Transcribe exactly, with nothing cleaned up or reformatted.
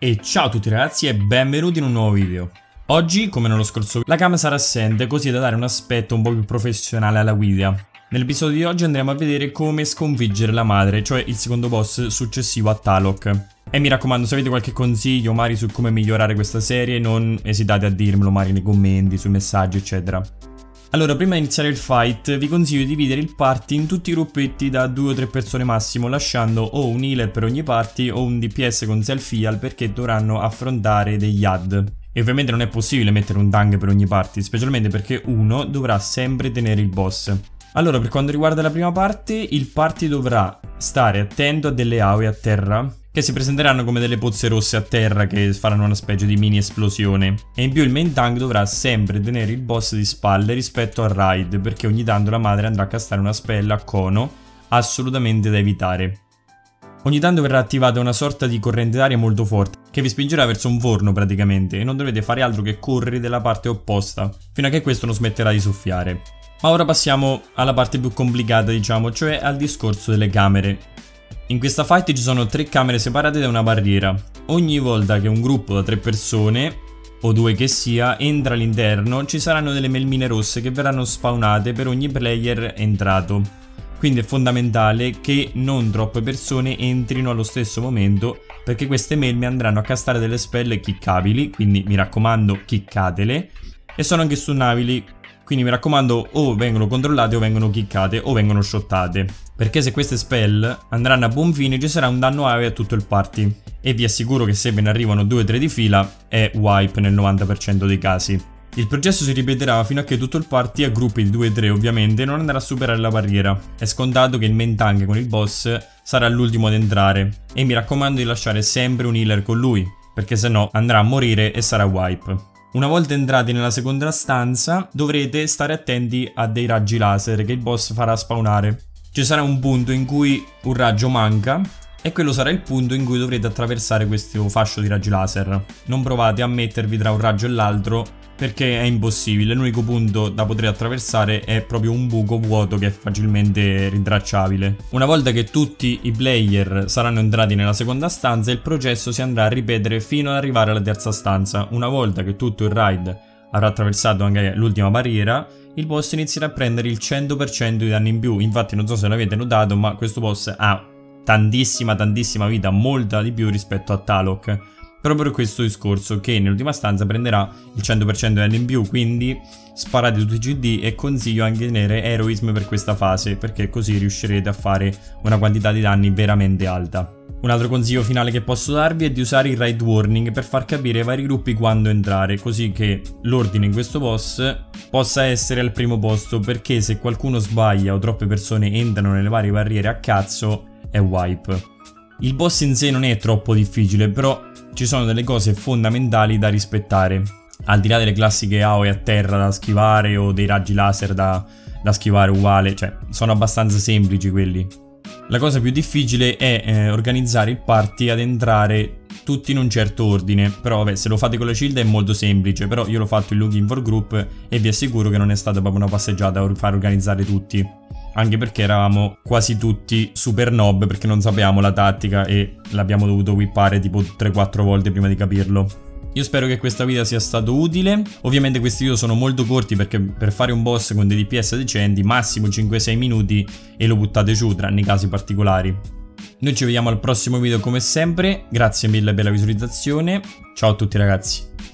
E ciao a tutti ragazzi e benvenuti in un nuovo video. Oggi, come nello scorso video, la cam sarà assente così da dare un aspetto un po' più professionale alla guida. Nell'episodio di oggi andremo a vedere come sconfiggere la madre, cioè il secondo boss successivo a Talok. E mi raccomando, se avete qualche consiglio magari su come migliorare questa serie, non esitate a dirmelo magari nei commenti, sui messaggi eccetera. Allora, prima di iniziare il fight, vi consiglio di dividere il party in tutti i gruppetti da due o tre persone massimo, lasciando o un healer per ogni party o un D P S con self-heal perché dovranno affrontare degli A D. E ovviamente non è possibile mettere un tank per ogni party, specialmente perché uno dovrà sempre tenere il boss. Allora, per quanto riguarda la prima parte, il party dovrà stare attento a delle A O E a terra che si presenteranno come delle pozze rosse a terra che faranno una specie di mini esplosione. E in più il main tank dovrà sempre tenere il boss di spalle rispetto al raid, perché ogni tanto la madre andrà a castare una spell a cono assolutamente da evitare. Ogni tanto verrà attivata una sorta di corrente d'aria molto forte che vi spingerà verso un forno praticamente e non dovete fare altro che correre dalla parte opposta fino a che questo non smetterà di soffiare. Ma ora passiamo alla parte più complicata, diciamo, cioè al discorso delle camere. In questa fight ci sono tre camere separate da una barriera. Ogni volta che un gruppo da tre persone, o due che sia, entra all'interno, ci saranno delle melmine rosse che verranno spawnate per ogni player entrato. Quindi è fondamentale che non troppe persone entrino allo stesso momento, perché queste melme andranno a castare delle spell kickabili, quindi mi raccomando kickatele, e sono anche stunnabili. Quindi mi raccomando, o vengono controllate o vengono kickate o vengono shottate, perché se queste spell andranno a buon fine ci sarà un danno A O E a tutto il party. E vi assicuro che se ve ne arrivano due o tre di fila è wipe nel novanta per cento dei casi. Il processo si ripeterà fino a che tutto il party, a gruppi di due o tre ovviamente, non andrà a superare la barriera. È scontato che il main tank con il boss sarà l'ultimo ad entrare. E mi raccomando di lasciare sempre un healer con lui, perché se no andrà a morire e sarà wipe. Una volta entrati nella seconda stanza dovrete stare attenti a dei raggi laser che il boss farà spawnare. Ci sarà un punto in cui un raggio manca e quello sarà il punto in cui dovrete attraversare questo fascio di raggi laser. Non provate a mettervi tra un raggio e l'altro perché è impossibile. L'unico punto da poter attraversare è proprio un buco vuoto che è facilmente rintracciabile. Una volta che tutti i player saranno entrati nella seconda stanza, il processo si andrà a ripetere fino ad arrivare alla terza stanza. Una volta che tutto il raid avrà attraversato anche l'ultima barriera, il boss inizierà a prendere il cento per cento di danni in più. Infatti non so se l'avete notato, ma questo boss ha tantissima tantissima vita, molta di più rispetto a Talok. Proprio per questo discorso che nell'ultima stanza prenderà il cento per cento di danni in più, quindi sparate tutti i G D e consiglio anche di tenere Heroism per questa fase, perché così riuscirete a fare una quantità di danni veramente alta. Un altro consiglio finale che posso darvi è di usare il raid warning per far capire ai vari gruppi quando entrare, così che l'ordine in questo boss possa essere al primo posto, perché se qualcuno sbaglia o troppe persone entrano nelle varie barriere a cazzo è wipe. Il boss in sé non è troppo difficile, però ci sono delle cose fondamentali da rispettare. Al di là delle classiche A O E a terra da schivare o dei raggi laser da, da schivare uguale, cioè sono abbastanza semplici quelli. La cosa più difficile è eh, organizzare il party ad entrare tutti in un certo ordine. Però vabbè, se lo fate con la shield è molto semplice, però io l'ho fatto in login for group e vi assicuro che non è stata proprio una passeggiata a far organizzare tutti. Anche perché eravamo quasi tutti super noob perché non sapevamo la tattica e l'abbiamo dovuto whippare tipo tre quattro volte prima di capirlo. Io spero che questa video sia stato utile. Ovviamente questi video sono molto corti perché per fare un boss con dei D P S decenti massimo cinque sei minuti e lo buttate giù tranne i casi particolari. Noi ci vediamo al prossimo video come sempre. Grazie mille per la visualizzazione. Ciao a tutti ragazzi.